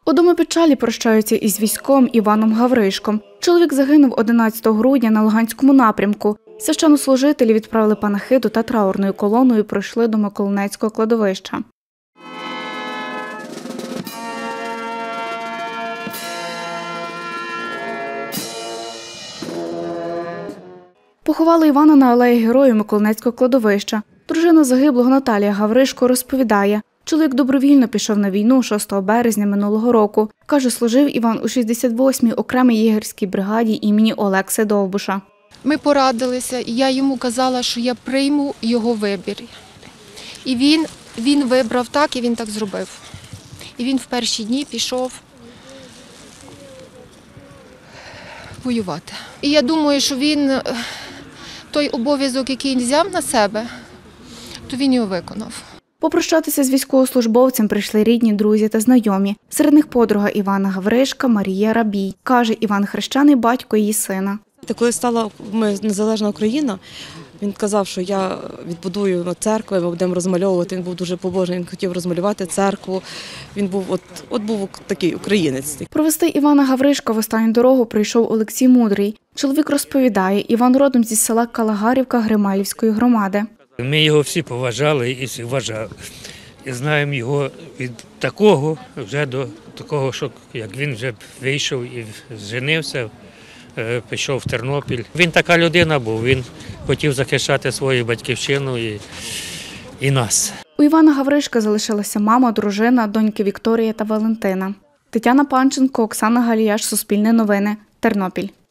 У Домопечалі прощаються із військовим Іваном Гавришком. Чоловік загинув 11 грудня на Луганському напрямку. Священнослужителі відправили панахиду та траурною колоною пройшли до Миколинецького кладовища. Поховали Івана на алеї Героїв Миколинецького кладовища. Дружина загиблого Наталія Гавришко розповідає, чоловік добровільно пішов на війну 6 березня минулого року. Каже, служив Іван у 68-й окремій єгерській бригаді імені Олекси Довбуша. Ми порадилися, і я йому казала, що я прийму його вибір. І він вибрав так, і він так зробив. І він в перші дні пішов воювати. І я думаю, що він той обов'язок, який він взяв на себе, то він його виконав. Попрощатися з військовослужбовцем прийшли рідні, друзі та знайомі. Серед них подруга Івана Гавришка Марія Рабій. Каже, Іван хрещений батько її сина. Коли стала незалежна Україна, він казав, що я відбудую церкви, ми будемо розмальовувати. Він був дуже побожний, він хотів розмалювати церкву. Він був був такий українець. Провести Івана Гавришка в останню дорогу прийшов Олексій Мудрий. Чоловік розповідає, Іван родом зі села Калагарівка Грималівської громади. Ми його всі поважали і всі вважали. І знаємо його від такого вже до такого, що як він вже вийшов і женився, пішов в Тернопіль. Він така людина був, він хотів захищати свою батьківщину і нас. У Івана Гавришка залишилася мама, дружина, доньки Вікторія та Валентина. Тетяна Панченко, Оксана Галіяш, Суспільне новини, Тернопіль.